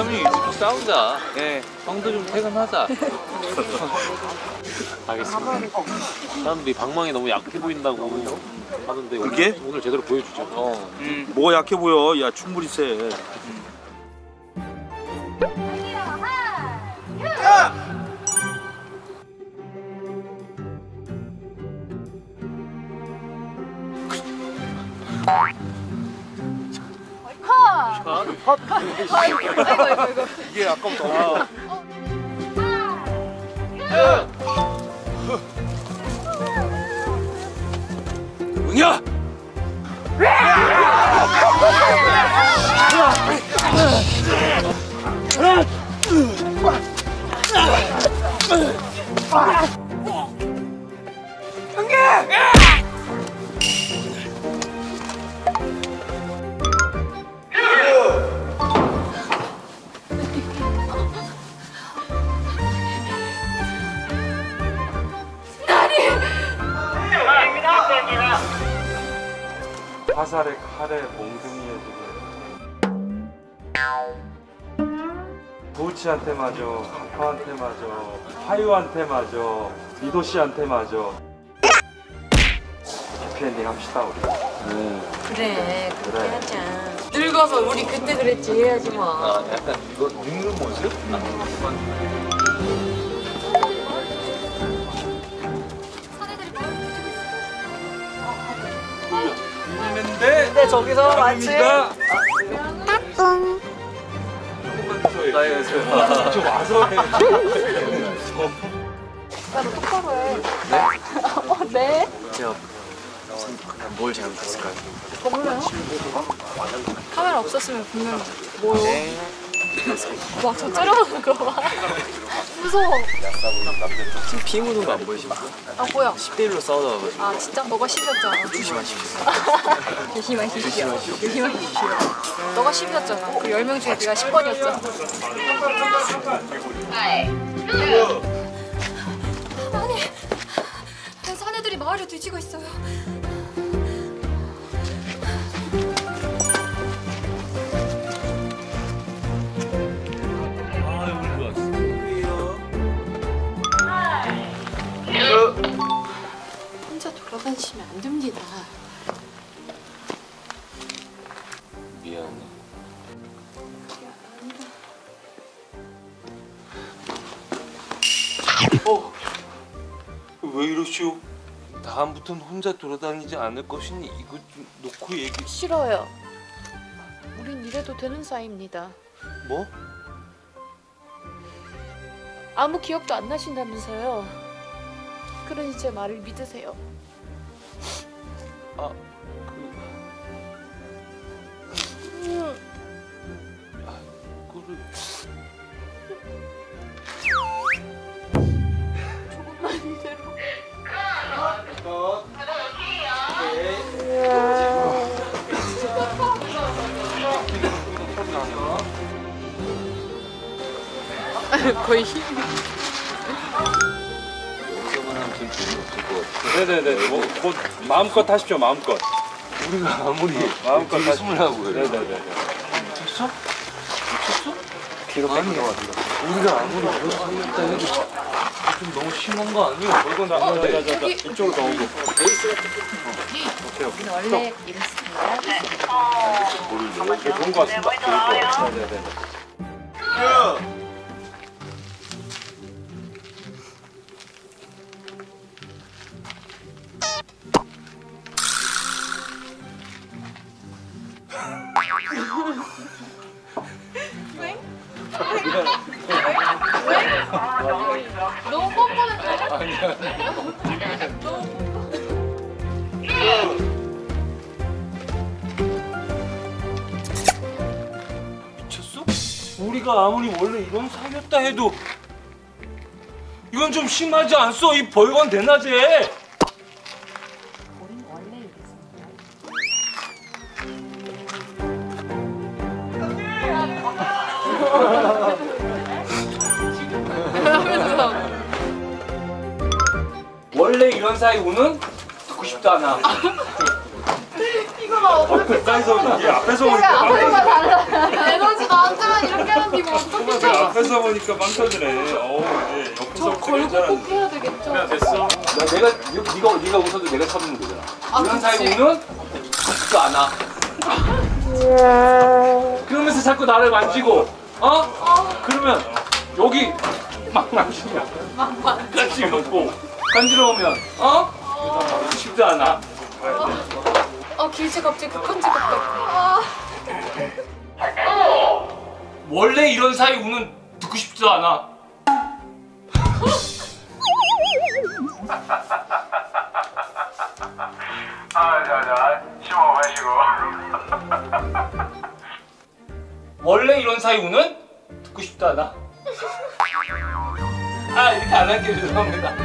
비타민이 있으면 싸우자. 예, 형도 좀 퇴근하자. 알겠습니다. 사람들이 방망이 너무 약해 보인다고 하는데 그게? 오늘 제대로 보여주죠. 뭐가 약해 보여? 야 충분히 세. 이게 아까부터 응야! 화살에 칼에 몽둥이에 지금 도우치한테 맞아, 카파한테 맞아, 화유한테 맞아, 미도 씨한테 맞아. 해피엔딩 합시다 우리. 그래 그렇게 하자. 늙어서 우리 그때 그랬지 해야지 뭐. 아, 약간 이거 늙는 모습? 근데 저기서 마치 저 와서 해. 나도 똑바로 해. 네? 제가 뭘 잘못했을까요? 몰라요? 카메라 없었으면 분명 뭐 막 저 째려보는 거 봐. 무서워. 지금 피 묻은 거 안 보이십니까? 아 뭐야? 10대1로 싸우다 와가지고. 아 진짜? 너가 10이었잖아. 조심하십시오. 조심하십시오. 조심하십시오. 너가 10이었잖아. 그 10명 중에 네가 10번이었잖아. 아니, 사내들이 마을을 뒤지고 있어요. 혼자 돌아다니시면 안 됩니다. 미안해. 왜 이러시오? 다음부턴 혼자 돌아다니지 않을 것이니 이것 좀 놓고 얘기. 싫어요. 우린 이래도 되는 사이입니다. 뭐? 아무 기억도 안 나신다면서요. 그러니 제 말을 믿으세요. 아, 그거를 조금만 이대로. 거의 힘이. 여기서만 하면 좀 재미없을 것 같아. 네네네. 뭐 마음껏 하십시오. 마음껏. 우리가 아무리 마음껏 웃음을 하고 그래. 네네네. 미쳤어? 미쳤어? 귀가 뺑겨. 우리가 아무리 그런 소리했다 해도 좀 너무 심한 거 아니야? 이건 자, 이쪽으로 더 오고. 우리는 원래 이랬습니다. 좋은 거 같습니다. 네네네. 너무 뻔뻔했어. 미쳤어? 우리가 아무리 원래 이런 사이였다 해도 이건 좀 심하지 않소? 이 벌건 대낮에. 우린 원래 이랬습니다. 원래 이런 사이 우는 듣고 싶지 않아. 이거 봐. 가까이서 이게 앞에서 내가 오니까 앞에만 달라. 에너지 나한테만 이렇게 하는 니 뭐. 옆에서 보니까 빵 터지네. 이제 옆에서 저 걸고 꼭 해야 되겠죠? 됐어. 네가 웃어도 내가 쳐주면 되잖아. 이런 사이 우는 듣지도 않아. 그러면서 자꾸 나를 만지고, 그러면 여기 막 만지냐? 간지럽고 간지러우면, 쉽지 않아. 길치 갑자기 급한지 같다. 원래 이런 사이 우는 듣고 싶지도 않아. 원래 이런 사이 우는 듣고 싶지 않아. 이렇게 안 할게요. 죄송합니다.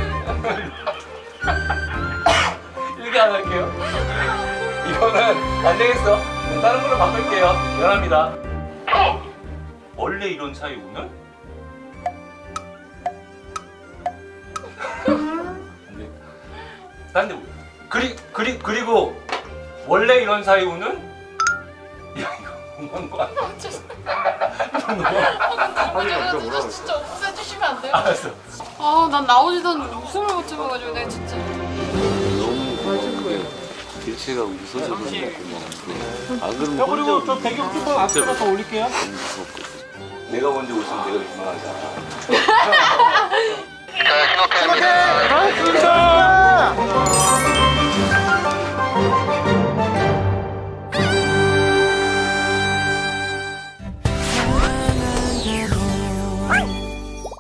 이렇게 안 할게요. 이거는 안 되겠어. 다른 걸로 바꿀게요. 미안합니다. 원래 이런 사이 우는? 안 돼. 딴데 보여. 그리고 원래 이런 사이 우는? 야 이거 너무한 거 아니야? 강아지가 진짜 없애주시면 안 돼요? 알았어. 난 나오지도 않는데 웃음을 못 참아가지고 내가 진짜. 길치가 웃어서 그런 거구만. 그럼 그리고 저 배경 조금 앞에다 더 올릴게요. 내가 먼저 웃으면 내가 민망하잖아.